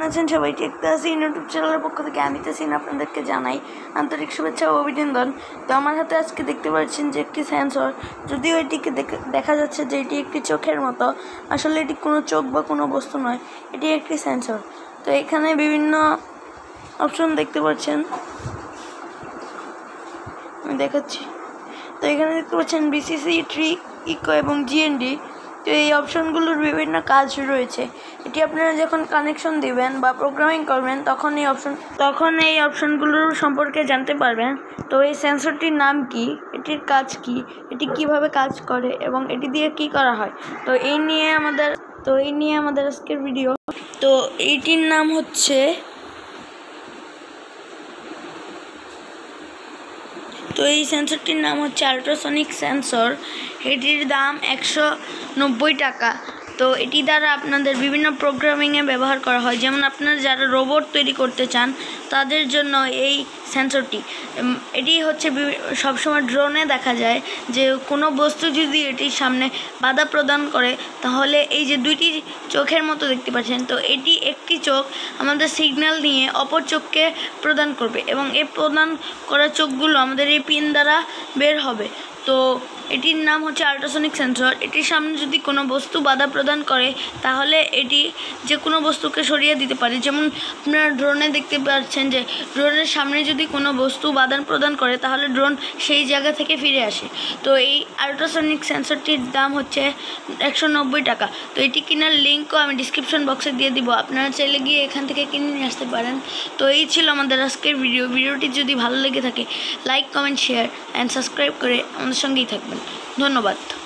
আছেন সবাই? Take Tahsin YouTube চ্যানেলের পক্ষ থেকে আমি তাহসিন আপনাদেরকে জানাই আন্তরিক শুভেচ্ছা ও অভিনন্দন। তো আমার হাতে আজকে দেখতে পাচ্ছেন যে একটি সেন্সর, যদিও এটিকে দেখা যাচ্ছে যে এটি একটি চোখের মতো, আসলে এটি কোনো চোখ বা কোনো বস্তু নয়, এটি একটি সেন্সর। তো এখানে বিভিন্ন অপশন দেখতে পাচ্ছেন, আমি দেখাচ্ছি। তো এখানে দেখতে পাচ্ছেন বিসিসি, ট্রি, ইকো এবং জিএনডি। তো এই অপশনগুলোর বিভিন্ন কাজ রয়েছে। এটি আপনারা যখন কানেকশন দিবেন বা প্রোগ্রামিং করবেন তখন এই অপশনগুলোর সম্পর্কে জানতে পারবেন। তো এই সেন্সরটির নাম কি, এটির কাজ কি, এটি কিভাবে কাজ করে এবং এটি দিয়ে কি করা হয়, তো এই নিয়ে আমাদের আজকের ভিডিও। তো এইটির নাম হচ্ছে এই সেন্সরটির নাম হচ্ছে আল্ট্রাসনিক সেন্সর। এটির দাম 190 টাকা। তো এটি দ্বারা আপনাদের বিভিন্ন প্রোগ্রামিংয়ে ব্যবহার করা হয়, যেমন আপনারা যারা রোবট তৈরি করতে চান তাদের জন্য এই সেন্সরটি। এটি হচ্ছে সবসময় ড্রোনে দেখা যায় যে কোনো বস্তু যদি এটির সামনে বাধা প্রদান করে তাহলে এই যে দুইটি চোখের মতো দেখতে পাচ্ছেন, তো এটি একটি চোখ আমাদের সিগন্যাল নিয়ে অপর চোখকে প্রদান করবে এবং এই প্রদান করা চোখগুলো আমাদের এই পিন দ্বারা বের হবে। তো এটির নাম হচ্ছে আল্ট্রাসনিক সেন্সর। এটির সামনে যদি কোনো বস্তু বাধা প্রদান করে তাহলে এটি যে কোনো বস্তুকে সরিয়ে দিতে পারে। যেমন আপনারা ড্রোনে দেখতে পাচ্ছেন যে ড্রোনের সামনে যদি কোনো বস্তু বাধা প্রদান করে তাহলে ড্রোন সেই জায়গা থেকে ফিরে আসে। তো এই আল্ট্রাসনিক সেন্সরটির দাম হচ্ছে 190 টাকা। তো এটি কেনার লিঙ্কও আমি ডিসক্রিপশন বক্সে দিয়ে দিব, আপনারা চাইলে গিয়ে এখান থেকে কিনে নিয়ে আসতে পারেন। তো এই ছিল আমাদের আজকের ভিডিওটি যদি ভালো লেগে থাকে like, comment, share and subscribe করে আমাদের সঙ্গেই থাকবেন। ধন্যবাদ।